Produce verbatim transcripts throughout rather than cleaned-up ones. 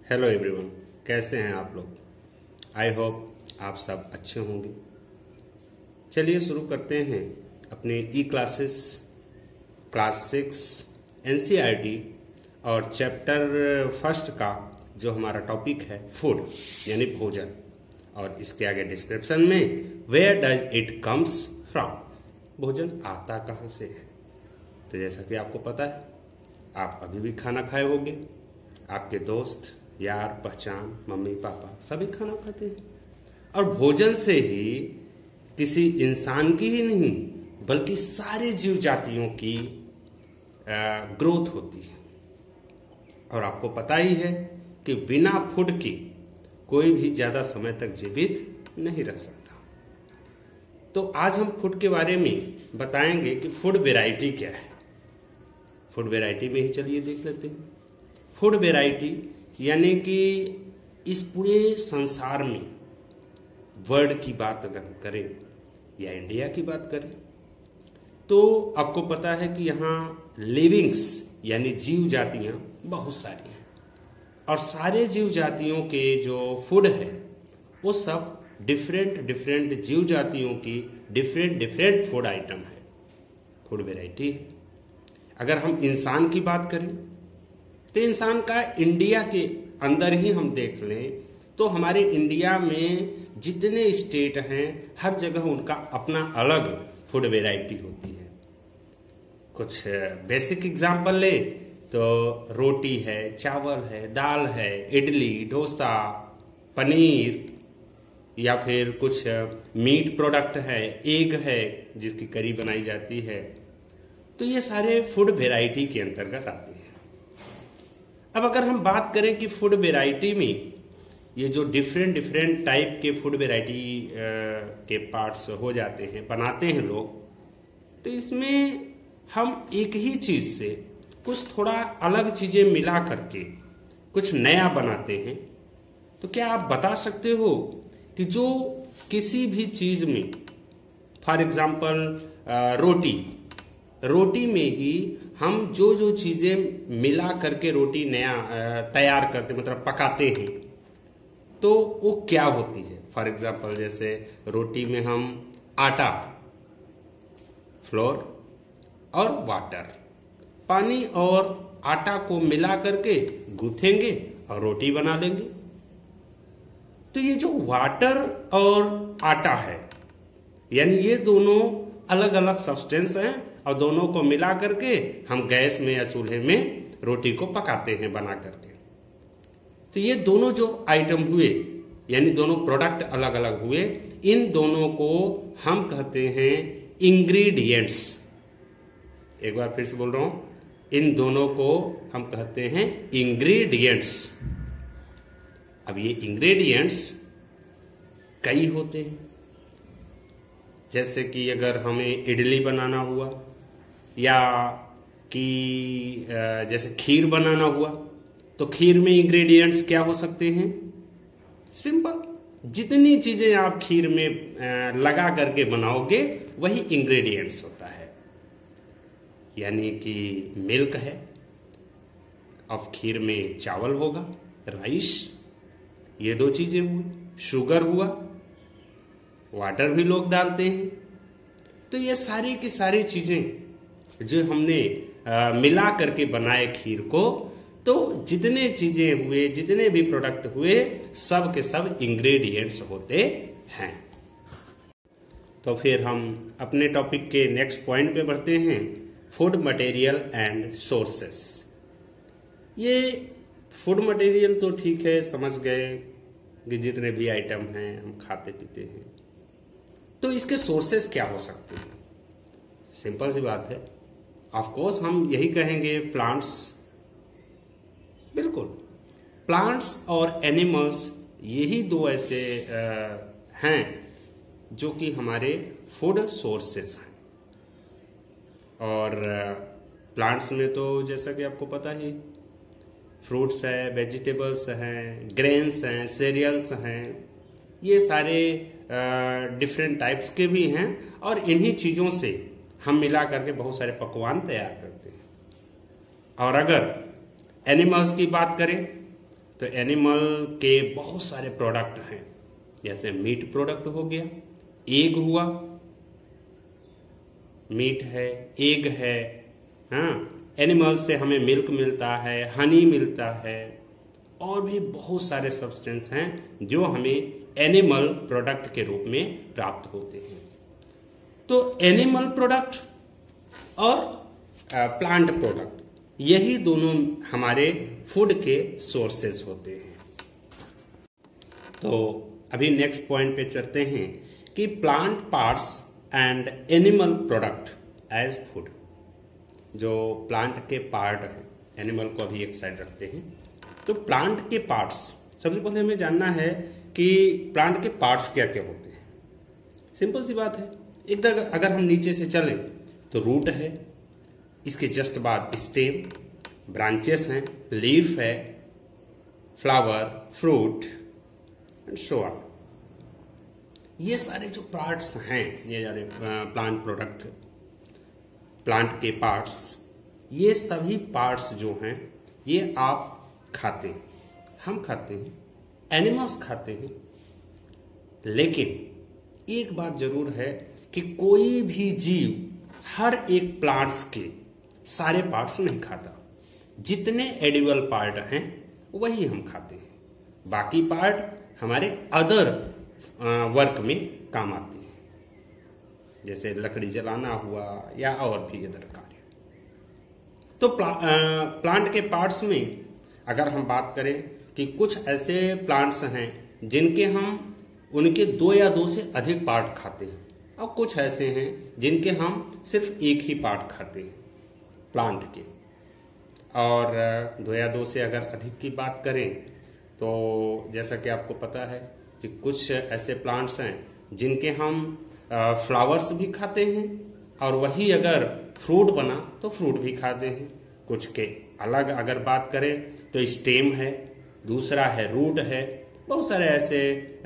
Hello everyone, कैसे हैं आप लोग। आई होप आप सब अच्छे होंगे। चलिए शुरू करते हैं अपने e classes class six NCERT और चैप्टर फर्स्ट का जो हमारा टॉपिक है फूड यानी भोजन, और इसके आगे डिस्क्रिप्शन में where does it comes from, भोजन आता कहाँ से है। तो जैसा कि आपको पता है, आप अभी भी खाना खाए होंगे, आपके दोस्त यार पहचान मम्मी पापा सभी खाना खाते हैं, और भोजन से ही किसी इंसान की ही नहीं बल्कि सारे जीव जातियों की ग्रोथ होती है। और आपको पता ही है कि बिना फूड के कोई भी ज़्यादा समय तक जीवित नहीं रह सकता। तो आज हम फूड के बारे में बताएंगे कि फूड वैरायटी क्या है। फूड वैरायटी में ही चलिए देख लेते हैं। फूड वैरायटी यानी कि इस पूरे संसार में वर्ल्ड की बात अगर करें या इंडिया की बात करें तो आपको पता है कि यहाँ लिविंग्स यानी जीव जातियाँ बहुत सारी हैं, और सारे जीव जातियों के जो फूड है वो सब डिफरेंट डिफरेंट जीव जातियों की डिफरेंट डिफरेंट फूड आइटम है, फूड वैरायटी है। अगर हम इंसान की बात करें तो इंसान का इंडिया के अंदर ही हम देख लें तो हमारे इंडिया में जितने स्टेट हैं हर जगह उनका अपना अलग फूड वैरायटी होती है। कुछ बेसिक एग्जांपल ले तो रोटी है, चावल है, दाल है, इडली, डोसा, पनीर, या फिर कुछ मीट प्रोडक्ट है, एग है जिसकी करी बनाई जाती है। तो ये सारे फूड वैरायटी के अंतर्गत आते हैं। अब अगर हम बात करें कि फूड वैरायटी में ये जो डिफरेंट डिफरेंट टाइप के फूड वैरायटी के पार्ट्स हो जाते हैं, बनाते हैं लोग, तो इसमें हम एक ही चीज़ से कुछ थोड़ा अलग चीज़ें मिला करके कुछ नया बनाते हैं। तो क्या आप बता सकते हो कि जो किसी भी चीज़ में, फॉर एग्जांपल रोटी रोटी में ही हम जो जो चीज़ें मिला करके रोटी नया तैयार करते मतलब पकाते हैं तो वो क्या होती है। फॉर एग्जांपल जैसे रोटी में हम आटा, फ्लोर और वाटर, पानी और आटा को मिला करके गूंथेंगे और रोटी बना लेंगे। तो ये जो वाटर और आटा है यानी ये दोनों अलग अलग सब्सटेंस हैं, और दोनों को मिला करके हम गैस में या चूल्हे में रोटी को पकाते हैं बना करके। तो ये दोनों जो आइटम हुए यानी दोनों प्रोडक्ट अलग अलग हुए, इन दोनों को हम कहते हैं इंग्रेडिएंट्स। एक बार फिर से बोल रहा हूं, इन दोनों को हम कहते हैं इंग्रेडिएंट्स। अब ये इंग्रेडिएंट्स कई होते हैं, जैसे कि अगर हमें इडली बनाना हुआ या कि जैसे खीर बनाना हुआ तो खीर में इंग्रेडिएंट्स क्या हो सकते हैं। सिंपल, जितनी चीजें आप खीर में लगा करके बनाओगे वही इंग्रेडिएंट्स होता है। यानी कि मिल्क है, अब खीर में चावल होगा, राइस, ये दो चीजें हुई। शुगर हुआ, वाटर भी लोग डालते हैं। तो ये सारी की सारी चीजें जो हमने आ, मिला करके बनाए खीर को, तो जितने चीजें हुए, जितने भी प्रोडक्ट हुए, सब के सब इंग्रेडिएंट्स होते हैं। तो फिर हम अपने टॉपिक के नेक्स्ट पॉइंट पे बढ़ते हैं, फूड मटेरियल एंड सोर्सेस। ये फूड मटेरियल तो ठीक है, समझ गए कि जितने भी आइटम हैं हम खाते पीते हैं। तो इसके सोर्सेस क्या हो सकते हैं। सिंपल सी बात है, ऑफ कोर्स हम यही कहेंगे प्लांट्स। बिल्कुल, प्लांट्स और एनिमल्स यही दो ऐसे आ, हैं जो कि हमारे फूड सोर्सेस हैं। और प्लांट्स में तो जैसा कि आपको पता ही, फ्रूट्स है, वेजिटेबल्स हैं, ग्रेन्स हैं, सीरियल्स हैं, ये सारे डिफरेंट टाइप्स के भी हैं, और इन्हीं चीज़ों से हम मिला करके बहुत सारे पकवान तैयार करते हैं। और अगर एनिमल्स की बात करें तो एनिमल के बहुत सारे प्रोडक्ट हैं, जैसे मीट प्रोडक्ट हो गया, एग हुआ, मीट है, एग है, हाँ, एनिमल से हमें मिल्क मिलता है, हनी मिलता है, और भी बहुत सारे सब्सटेंस हैं जो हमें एनिमल प्रोडक्ट के रूप में प्राप्त होते हैं। तो एनिमल प्रोडक्ट और प्लांट प्रोडक्ट, यही दोनों हमारे फूड के सोर्सेस होते हैं। तो अभी नेक्स्ट पॉइंट पे चलते हैं कि plant parts and animal product as food. जो प्लांट के पार्ट है, एनिमल को अभी एक साइड रखते हैं। तो प्लांट के पार्ट्स, सबसे पहले हमें जानना है कि प्लांट के पार्ट्स क्या क्या होते हैं। सिंपल सी बात है, एक तरह अगर हम नीचे से चलें तो रूट है, इसके जस्ट बाद स्टेम, ब्रांचेस हैं, लीफ है, flower, fruit and so on. ये सारे जो पार्ट्स हैं, ये सारे प्लांट प्रोडक्ट, प्लांट के पार्ट्स, ये सभी पार्ट्स जो हैं ये आप खाते हैं, हम खाते हैं, एनिमल्स खाते हैं। लेकिन एक बात जरूर है कि कोई भी जीव हर एक प्लांट्स के सारे पार्ट्स नहीं खाता। जितने एडिबल पार्ट हैं वही हम खाते हैं, बाकी पार्ट हमारे अदर वर्क में काम आते हैं, जैसे लकड़ी जलाना हुआ या और भी अदर कार्य। तो प्ला, प्लांट के पार्ट्स में अगर हम बात करें कि कुछ ऐसे प्लांट्स हैं जिनके हम उनके दो या दो से अधिक पार्ट खाते हैं, और कुछ ऐसे हैं जिनके हम सिर्फ एक ही पार्ट खाते हैं प्लांट के। और दो या दो से अगर अधिक की बात करें तो जैसा कि आपको पता है कि कुछ ऐसे प्लांट्स हैं जिनके हम फ्लावर्स भी खाते हैं, और वही अगर फ्रूट बना तो फ्रूट भी खाते हैं। कुछ के अलग अगर बात करें तो स्टेम है, दूसरा है रूट है, बहुत सारे ऐसे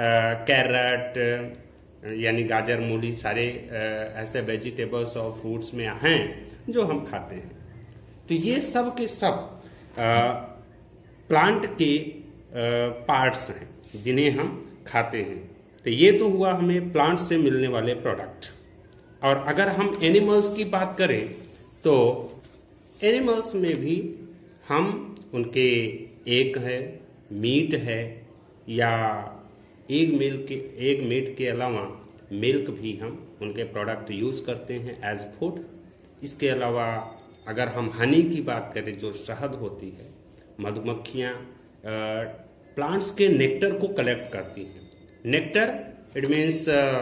कैरेट यानी गाजर, मूली, सारे आ, ऐसे वेजिटेबल्स और फ्रूट्स में हैं जो हम खाते हैं। तो ये सब के सब आ, प्लांट के पार्ट्स हैं जिन्हें हम खाते हैं। तो ये तो हुआ हमें प्लांट से मिलने वाले प्रोडक्ट। और अगर हम एनिमल्स की बात करें तो एनिमल्स में भी हम उनके एग है, मीट है, या एग मिल्क के एग मीट के अलावा मिल्क भी हम उनके प्रोडक्ट यूज़ करते हैं एज फूड। इसके अलावा अगर हम हनी की बात करें, जो शहद होती है, मधुमक्खियाँ प्लांट्स के नेक्टर को कलेक्ट करती हैं। नेक्टर इट मीन्स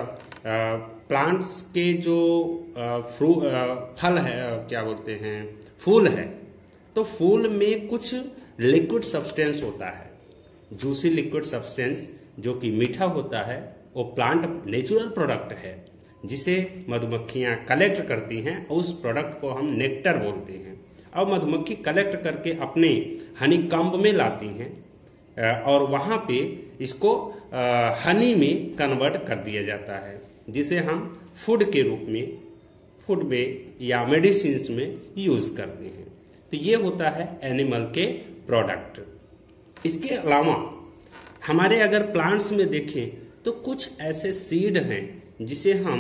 प्लांट्स के जो फ्रू फल है, क्या बोलते हैं, फूल है, तो फूल में कुछ लिक्विड सब्सटेंस होता है, जूसी लिक्विड सब्सटेंस, जो कि मीठा होता है। वो प्लांट नेचुरल प्रोडक्ट है जिसे मधुमक्खियाँ कलेक्ट करती हैं, उस प्रोडक्ट को हम नेक्टर बोलते हैं। और मधुमक्खी कलेक्ट करके अपने हनी कॉम्ब में लाती हैं और वहाँ पे इसको हनी में कन्वर्ट कर दिया जाता है, जिसे हम फूड के रूप में फूड में या मेडिसिन्स में यूज करते हैं। तो ये होता है एनिमल के प्रोडक्ट। इसके अलावा हमारे अगर प्लांट्स में देखें तो कुछ ऐसे सीड हैं जिसे हम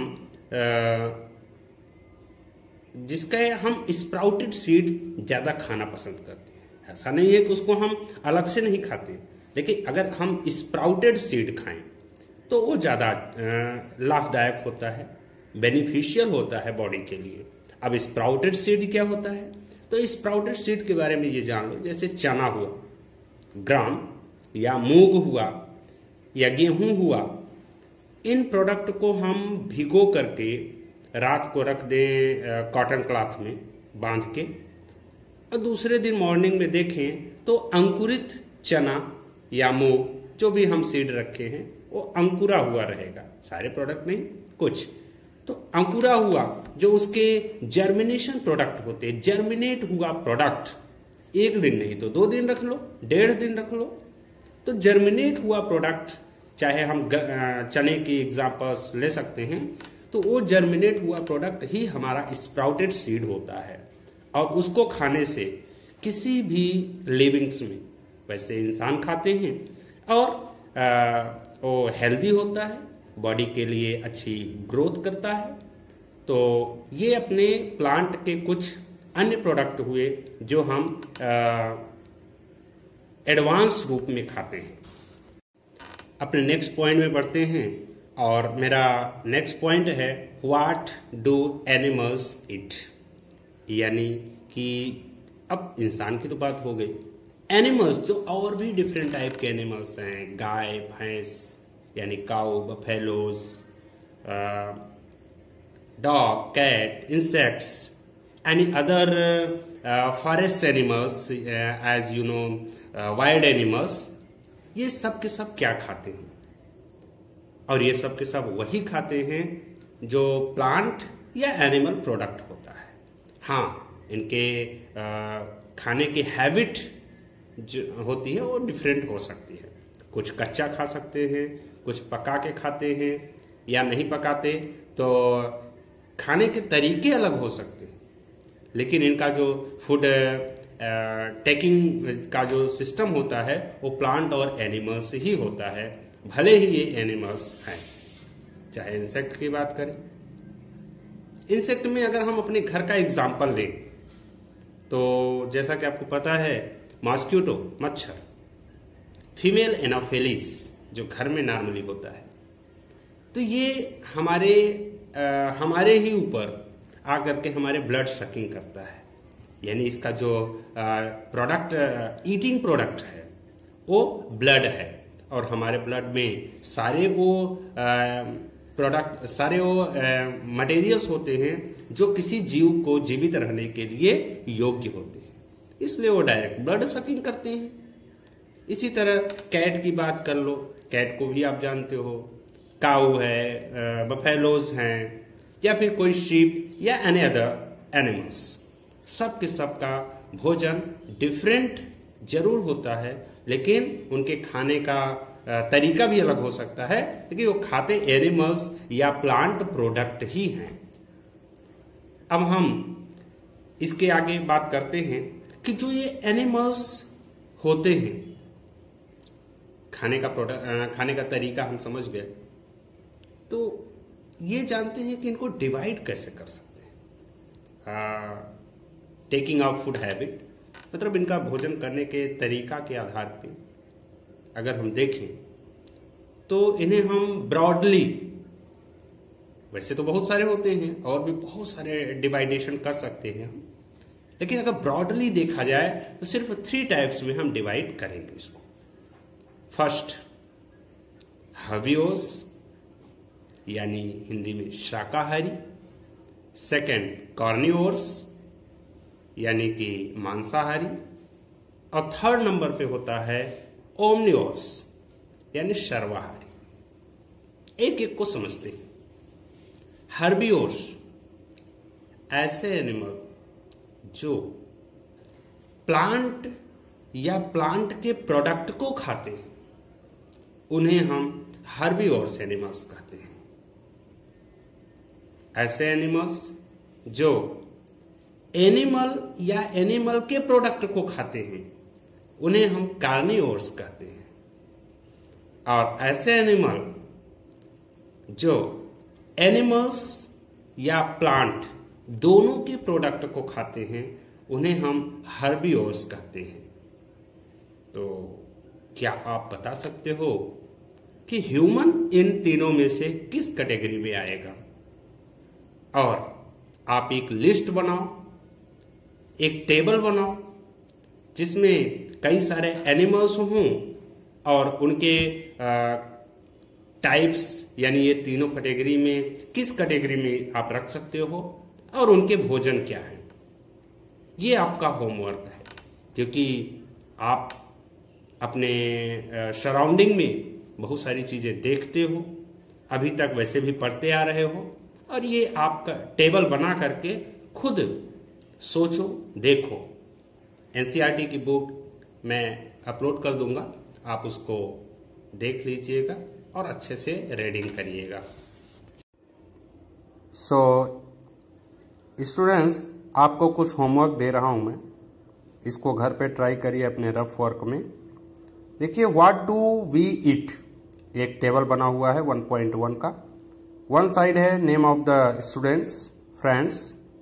जिसका हम स्प्राउटेड सीड ज़्यादा खाना पसंद करते हैं। ऐसा नहीं है कि उसको हम अलग से नहीं खाते, लेकिन अगर हम स्प्राउटेड सीड खाएं तो वो ज़्यादा लाभदायक होता है, बेनिफिशियल होता है बॉडी के लिए। अब स्प्राउटेड सीड क्या होता है, तो स्प्राउटेड सीड के बारे में ये जान लो। जैसे चना हुआ, ग्राम या मूंग हुआ या गेहूं हुआ, इन प्रोडक्ट को हम भिगो करके रात को रख दें कॉटन क्लॉथ में बांध के, और दूसरे दिन मॉर्निंग में देखें तो अंकुरित चना या मूंग जो भी हम सीड रखे हैं वो अंकुरा हुआ रहेगा। सारे प्रोडक्ट नहीं, कुछ तो अंकुरा हुआ, जो उसके जर्मिनेशन प्रोडक्ट होते हैं, जर्मिनेट हुआ प्रोडक्ट एक दिन नहीं तो दो दिन रख लो, डेढ़ दिन रख लो। तो जर्मिनेट हुआ प्रोडक्ट, चाहे हम चने की एग्जांपल्स ले सकते हैं, तो वो जर्मिनेट हुआ प्रोडक्ट ही हमारा स्प्राउटेड सीड होता है। और उसको खाने से किसी भी लिविंग्स में वैसे इंसान खाते हैं, और आ, वो हेल्दी होता है, बॉडी के लिए अच्छी ग्रोथ करता है। तो ये अपने प्लांट के कुछ अन्य प्रोडक्ट हुए जो हम एडवांस रूप में खाते हैं। अपने नेक्स्ट पॉइंट में बढ़ते हैं, और मेरा नेक्स्ट पॉइंट है व्हाट डू एनिमल्स ईट, यानी कि अब इंसान की तो बात हो गई, एनिमल्स जो और भी डिफरेंट टाइप के एनिमल्स हैं, गाय, भैंस यानी cow, buffaloes, dog, cat, insects, any other forest animals, as you know wild animals, ये सब के सब क्या खाते हैं? और ये सब के सब वही खाते हैं जो प्लांट या एनिमल प्रोडक्ट होता है। हाँ, इनके आ, खाने की हैबिट जो होती है वो डिफरेंट हो सकती है। कुछ कच्चा खा सकते हैं, कुछ पका के खाते हैं, या नहीं पकाते तो खाने के तरीके अलग हो सकते हैं, लेकिन इनका जो फूड टेकिंग का जो सिस्टम होता है वो प्लांट और एनिमल्स ही होता है, भले ही ये एनिमल्स हैं। चाहे इंसेक्ट की बात करें, इंसेक्ट में अगर हम अपने घर का एग्जाम्पल लें तो जैसा कि आपको पता है, मॉस्किटो, मच्छर, फीमेल एनाफेलिस जो घर में नॉर्मली होता है, तो ये हमारे आ, हमारे ही ऊपर आकर के हमारे ब्लड सकिंग करता है, यानी इसका जो प्रोडक्ट ईटिंग प्रोडक्ट है वो ब्लड है, और हमारे ब्लड में सारे वो प्रोडक्ट सारे वो मटेरियल्स होते हैं जो किसी जीव को जीवित रहने के लिए योग्य होते हैं, इसलिए वो डायरेक्ट ब्लड सकिंग करते हैं। इसी तरह कैट की बात कर लो, कैट को भी आप जानते हो, काऊ है, बफेलोज हैं, या फिर कोई शीप या एनी अदर एनिमल्स, सब के सब का भोजन डिफरेंट जरूर होता है, लेकिन उनके खाने का तरीका भी अलग हो सकता है, लेकिन वो खाते एनिमल्स या प्लांट प्रोडक्ट ही हैं। अब हम इसके आगे बात करते हैं कि जो ये एनिमल्स होते हैं, खाने का प्रोडक्ट खाने का तरीका हम समझ गए, तो ये जानते हैं कि इनको डिवाइड कैसे कर सकते हैं। टेकिंग ऑफ फूड हैबिट, मतलब इनका भोजन करने के तरीका के आधार पे अगर हम देखें तो इन्हें हम ब्रॉडली, वैसे तो बहुत सारे होते हैं और भी बहुत सारे डिवाइडेशन कर सकते हैं हम, लेकिन अगर ब्रॉडली देखा जाए तो सिर्फ थ्री टाइप्स में हम डिवाइड करेंगे इसको। फर्स्ट, हर्बिवोर्स यानी हिंदी में शाकाहारी। सेकंड, कार्निवोर्स यानी कि मांसाहारी। और थर्ड नंबर पे होता है ओमनिवोर्स यानी सर्वाहारी। एक एक को समझते हैं। हर्बिवोर्स ऐसे एनिमल जो प्लांट या प्लांट के प्रोडक्ट को खाते हैं, उन्हें हम हर्बिवोर्स एनिमल्स कहते हैं। ऐसे एनिमल्स जो एनिमल या एनिमल के प्रोडक्ट को खाते हैं, उन्हें हम कार्निवोर्स कहते हैं। और ऐसे एनिमल जो एनिमल्स या प्लांट दोनों के प्रोडक्ट को खाते हैं, उन्हें हम हर्बिवोर्स कहते हैं। तो क्या आप बता सकते हो कि ह्यूमन इन तीनों में से किस कैटेगरी में आएगा? और आप एक लिस्ट बनाओ, एक टेबल बनाओ जिसमें कई सारे एनिमल्स हों और उनके टाइप्स, यानी ये तीनों कैटेगरी में किस कैटेगरी में आप रख सकते हो और उनके भोजन क्या है। ये आपका होमवर्क है, क्योंकि आप अपने सराउंडिंग में बहुत सारी चीज़ें देखते हो, अभी तक वैसे भी पढ़ते आ रहे हो, और ये आपका टेबल बना करके खुद सोचो, देखो। एनसीईआरटी की बुक मैं अपलोड कर दूंगा, आप उसको देख लीजिएगा और अच्छे से रीडिंग करिएगा। सो स्टूडेंट्स, आपको कुछ होमवर्क दे रहा हूं मैं, इसको घर पे ट्राई करिए अपने रफ वर्क में। देखिए व्हाट डू वी ईट, एक टेबल बना हुआ है वन पॉइंट वन का। वन साइड है name of the students friends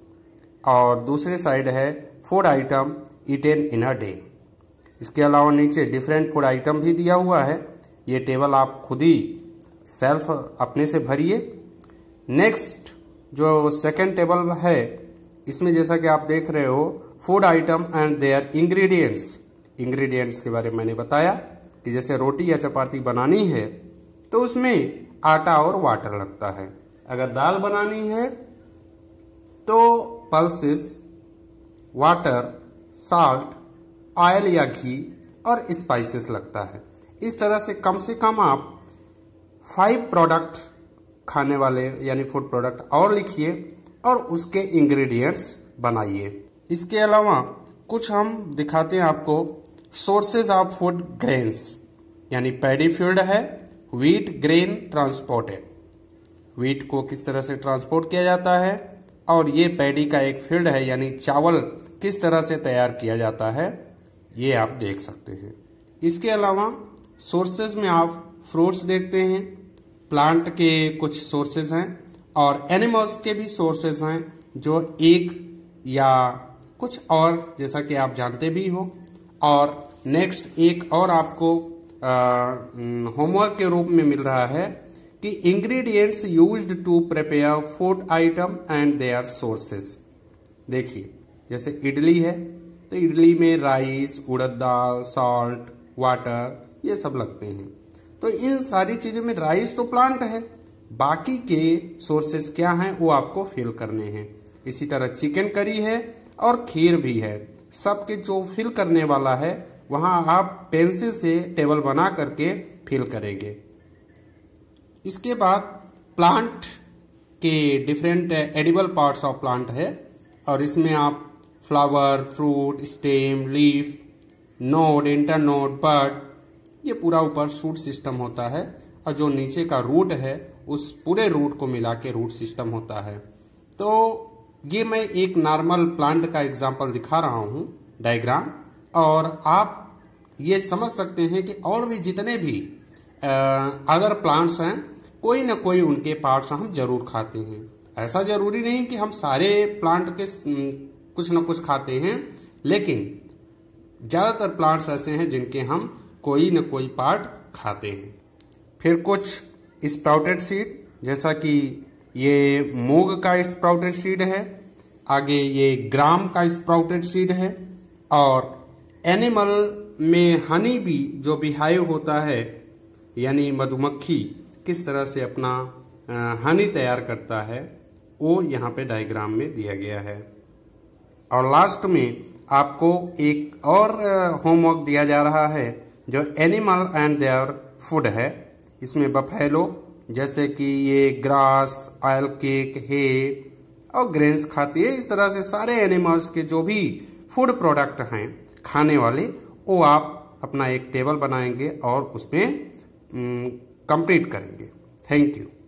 और दूसरे साइड है food item eaten in a day. इसके अलावा नीचे डिफरेंट फूड आइटम भी दिया हुआ है। ये टेबल आप खुद ही सेल्फ अपने से भरिए। नेक्स्ट जो सेकंड टेबल है, इसमें जैसा कि आप देख रहे हो food item and their ingredients. Ingredients के बारे में मैंने बताया कि जैसे रोटी या चपाती बनानी है तो उसमें आटा और वाटर लगता है। अगर दाल बनानी है तो पल्सेस, वाटर, साल्ट, ऑयल या घी और स्पाइसेस लगता है। इस तरह से कम से कम आप फाइव प्रोडक्ट खाने वाले यानी फूड प्रोडक्ट और लिखिए और उसके इंग्रेडिएंट्स बनाइए। इसके अलावा कुछ हम दिखाते हैं आपको सोर्सेज ऑफ फूड ग्रेन्स, यानी पैडी फील्ड है, व्हीट ग्रेन ट्रांसपोर्टेड, व्हीट को किस तरह से ट्रांसपोर्ट किया जाता है, और ये पैडी का एक फील्ड है यानी चावल किस तरह से तैयार किया जाता है, ये आप देख सकते हैं। इसके अलावा सोर्सेज में आप फ्रूट्स देखते हैं, प्लांट के कुछ सोर्सेज हैं और एनिमल्स के भी सोर्सेज हैं जो एक या कुछ और जैसा कि आप जानते भी हो। और नेक्स्ट एक और आपको होमवर्क के रूप में मिल रहा है कि ingredients used to prepare food item and their sources. देखिए जैसे इडली है तो इडली में राइस, उड़द दाल, सॉल्ट, वाटर ये सब लगते हैं। तो इन सारी चीजों में राइस तो प्लांट है, बाकी के सोर्सेस क्या हैं वो आपको फिल करने हैं। इसी तरह चिकन करी है और खीर भी है, सबके जो फिल करने वाला है वहां आप पेंसिल से टेबल बना करके फिल करेंगे। इसके बाद प्लांट के different edible parts of plant है और इसमें आप flower, fruit, stem, leaf, node, internode, bud, ये पूरा ऊपर शूट सिस्टम होता है और जो नीचे का रूट है उस पूरे रूट को मिला के रूट सिस्टम होता है। तो ये मैं एक नॉर्मल प्लांट का एग्जांपल दिखा रहा हूँ डायग्राम, और आप ये समझ सकते हैं कि और भी जितने भी अदर प्लांट्स हैं कोई ना कोई उनके पार्ट्स हम जरूर खाते हैं। ऐसा जरूरी नहीं कि हम सारे प्लांट के कुछ न कुछ खाते हैं, लेकिन ज्यादातर प्लांट्स ऐसे हैं जिनके हम कोई न कोई पार्ट खाते हैं। फिर कुछ स्प्राउटेड सीड, जैसा कि ये मूंग का स्प्राउटेड सीड है, आगे ये ग्राम का स्प्राउटेड सीड है, और एनिमल में हनी भी जो बिहाइव होता है यानी मधुमक्खी किस तरह से अपना हनी तैयार करता है वो यहाँ पे डायग्राम में दिया गया है। और लास्ट में आपको एक और होमवर्क दिया जा रहा है जो एनिमल एंड देयर फूड है। इसमें बफेलो जैसे कि ये ग्रास, ऑयल केक, हे और ग्रेन्स खाती है। इस तरह से सारे एनिमल्स के जो भी फूड प्रोडक्ट हैं खाने वाले वो आप अपना एक टेबल बनाएंगे और उसमें कंप्लीट करेंगे। Thank you.